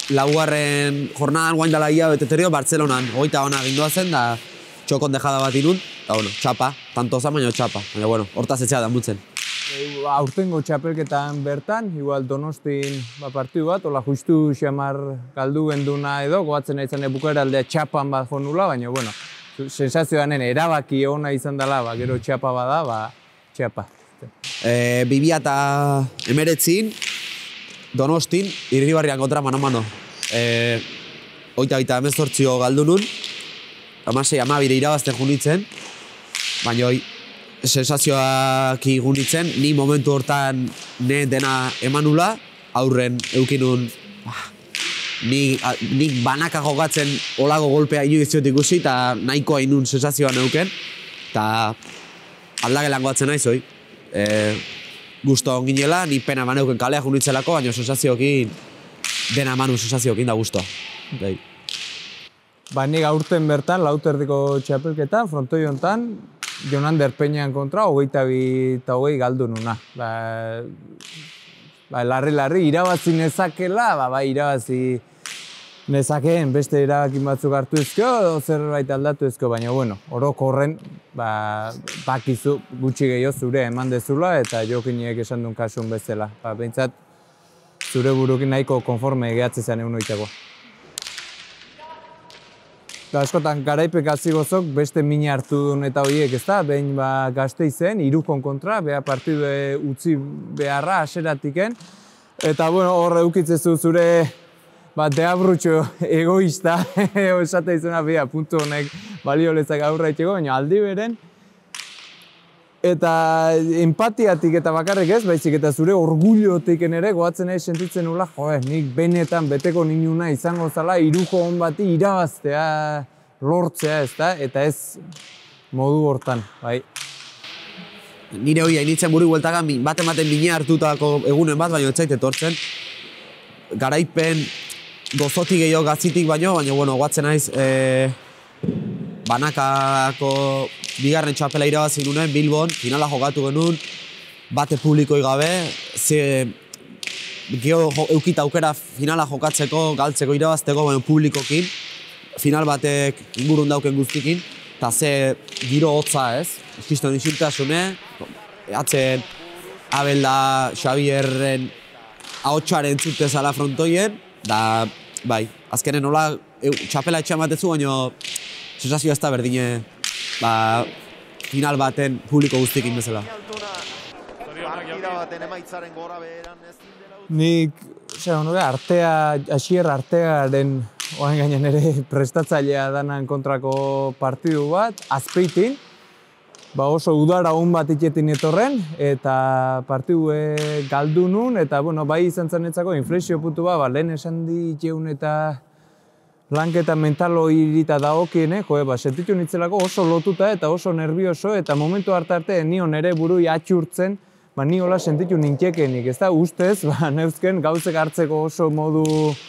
laugarren jornadan guain dela ia beteterio Bartzelonan, hogeita ona gindua zen, da txokon dejada bat irun, eta bueno, txapa, tanto zan baina txapa, baina bueno, hortaz etxea damutzen. Aurtengo txapelketan bertan, igual Donostin partidu bat, hola justu xamar galdu genduna edo, goatzen nahi zane bukera aldea txapan bat jo nula, baina bueno, sensazioanen erabaki ona izan dela, gero txapa bada, txapa. 2019 Donostin, Irribarrian kontra mano-mano. Oita emezortzio galdu nun, 16-12 irabazten junitzen, baina sensazioak igunitzen, ni momentu hortan ne dena emanula, aurren eukinun, nik banaka jokatzen olago golpea inoiziot ikusi, eta nahikoa inun sensazioa neuken, eta aldagelan goatzen naiz, hoi. Gusto onginela, ni pena maneuken kalea junitzelako, baina sensazioekin, dena emanu sensazioekin da gustoa. Nik aurten bertan, lauterdiko txapelketan, frontoi hontan, Jonander Peñan kontra, 22-20 galdu nuna. Larri, irabazi nezakela, irabazi nezakeen beste erabakin batzuk hartu ezko, edo zerbait aldatu ezko, baina bueno, orokorren bakizu gutxi gehiago zure eman dezula eta jokiniek esan duen kasun bezala. Behintzat, zure burukin nahiko konforme gehatzen zen egun oiteko. Askotan, garaipek azigozok beste mina hartu duen eta horiek, ezta? Behin Gasteizen, Irukon kontra, beha partidu utzi beharra, aseratiken. Eta, bueno, hor eukitzezu zure deabrutxo egoista, esate izena beha, puntu honek balio lezak aurra itxego, baina aldi beren. Eta empatiatik eta bakarrik ez, baizik eta zure orgullotik ere goatzen ez sentitzen nula, nik benetan beteko ninuna izango zala Iruko hon bati irabaztea, lortzea, ezta? Eta ez modu hortan, bai. Nire hori hainitzen buru bueltakan bat-ematen bine hartutako egunen bat, baina etxait etortzen. Garaipen gozotik gehiago gazzitik baino, baina bueno, goatzen naiz banakako bigarren txapela irabazi nunen, Bilbon, finala jokatu genuen, bate publikoi gabe, geho eukita aukera finala jokatzeko, galtzeko, irabazteko, baina publikokin, final batek ingurun dauken guztikin, eta ze giro hotza ez, kriston isiltasune, atzen Abel da Xabierren ahotsuaren entzutezala frontoien, da, bai, azkenen nola txapela etxean batezu, baina sensazioa ez da berdine, final baten publiko guztikin bezala. Nik, Asier Artearen oain gainen ere prestatzailea danan kontrako partidu bat, Azpeitin, oso udara hon bat iketin etorren, eta partidu galdu nun, eta bai izan zanetzako inflexio puntu bat, lehen esan diteun eta lanketa mentalo irita daokien, sentitu nitzelako oso lotuta eta oso nervioso, eta momentu arte nio nere burui atxurtzen, ni hola sentitu nintiekenik, ez da, ustez, neuzken gauzek hartzeko oso modu,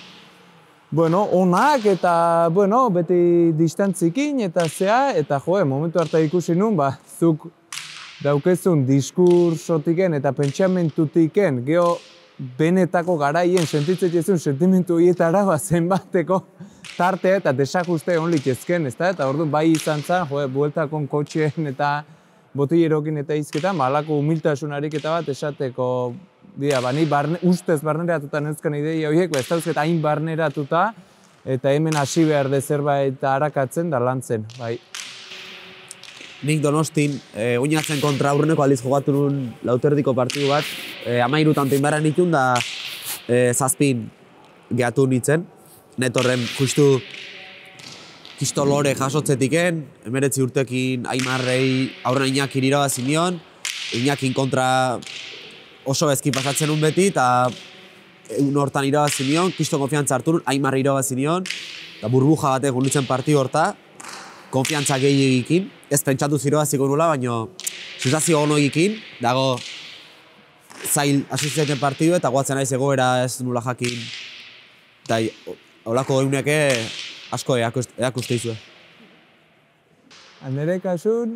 onak eta, beti distantzikin eta zea, eta momentu arte ikusi nun, zuk daukezun diskursotiken eta pentsamentutik,en geho benetako garaien sentitzen sentimentu horietara zenbateko tartea eta desajuste hon litezken, eta orduan bai izan zen, bueltakon kotxeen eta botillerokin eta izketan, halako humiltasunarik eta bat esateko, ni ustez barneratuta neuzkan ideia horiek, ez dauzket hain barneratuta, eta hemen hasi behar de zerbait harakatzen da lantzen, bai. Nik Donostin, oinatzen kontra aurreneko aldiz jogatu nuen lauterdiko partidu bat, 13 tanto inbarra nitun da zazpin gehatu nintzen. Netorren justu kisto lore jasotzetiken, 19 urtekin Aimarrei aurren Iñakin irabazi nion, Iñakin kontra oso bezki pasatzen nun beti, eta egun hortan irabazi nion, kisto konfiantza hartu nun, Aimarrei irabazi nion, eta burbuja batek unitzen partidu horta, konfiantza gehiagikin, ez pentsatu zirabaziko nula, baina sensazio ono egikin, dago zail asiziaten partidu eta guatzen naiz egoera ez nula jakin. Eta holako eguneke asko erakuste izue. Nire kasun,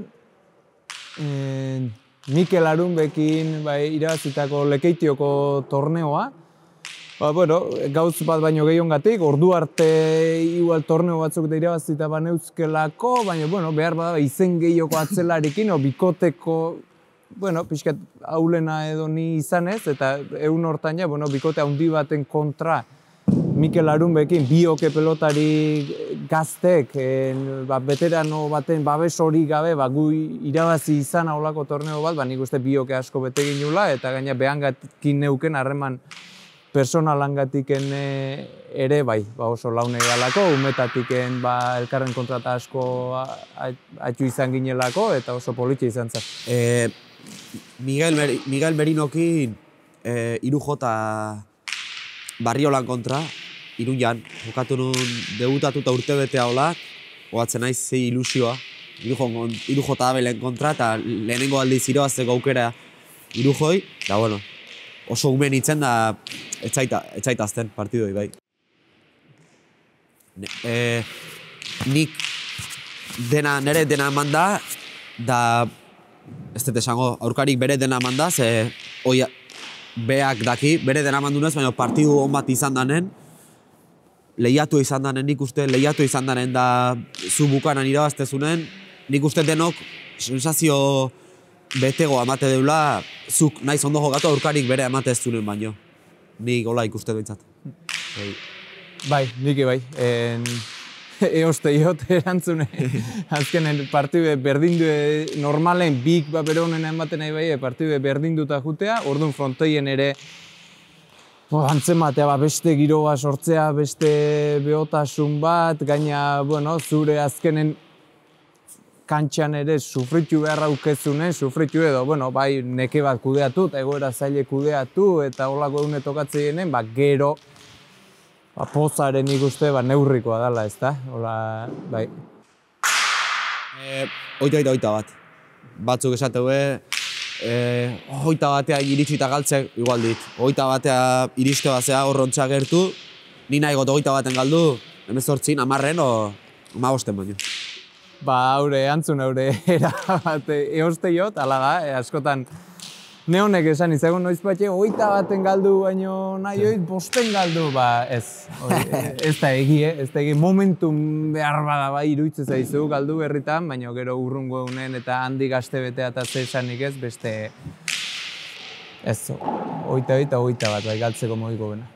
Mikel Arunbekin irabazitako Lekeitioko torneoa, Gauz bat baino gehiongatik, ordu arte igual torneo batzuk da irabazita baneuzkelako, baina, behar bada izen gehioko atzelarekin, bikoteko, pixkat aulena edo ni izanez, eta egun hortan ja, bikote handi baten kontra Mikel Arunbekin, bioke pelotari gaztek, veterano baten babes hori gabe, gu irabazi izan aulako torneo bat, nik uste bioke asko bete ginula, eta gaina behangatik neuken harreman personalangatiken ere, oso laune galako, umetatik elkarren kontrata asko atxu izan ginelako, eta oso politxe izan zen. Miguel Merinokin Irujota Barriolan kontra, Iruñan, jokatu nun debutatuta urtebete haulak, oatzen naiz ze ilusioa, Irujota Abelen kontra, eta lehenengo aldiz irabazteko aukera Irujoi, da oso umen itzen da etzaitazten partidoi, bai. Nik nere dena eman da ez dut esango, aurkarik bere dena eman da, ze beak daki, bere dena eman dunez, baina partidu hon bat izan danen, lehiatu izan danen, nik uste lehiatu izan danen da zu bukanan irabaztezunen, nik uste denok sensazio betego amate deula, zuk naiz ondo jokatu aurkarik bere amate ez zunen baino. Nik hola ikuste duentzat. Bai, nik bai. Eoste iot erantzune. Azkenen partidu berdindu normalen bik bere honen ematen nahi bai, partidu berdinduta jutea, orduan frontoien ere antzematea beste giroa sortzea, beste behotasun bat, gaina, zure azkenen kantxan ere sufritu beharra ukezunen, sufritu edo, bai neke bat kudeatu, eta egoera zaile kudeatu, eta holako egune tokatzeienen, gero pozaren ikuste neurrikoa dela, ez da? Hola, bai. Oita bat. Batzuk esateu, oita batea iritsita galtzek, igual dit. Oita batea iriste bazea horrontza gertu, ni nahi got oita baten galdu, 18, 10 o 15 baino. Antzun erabat eoste jot, ala da, askotan neonek esan izagun noiz batxe, oita baten galdu baino nahi oit, 5 galdu, ez da egi, momentum behar bada iruditzen zaizu galdu berritan, baina gero urrungo egunen eta handi gazte betea eta zesanik ez, beste, oita bat galtzeko modiko bena.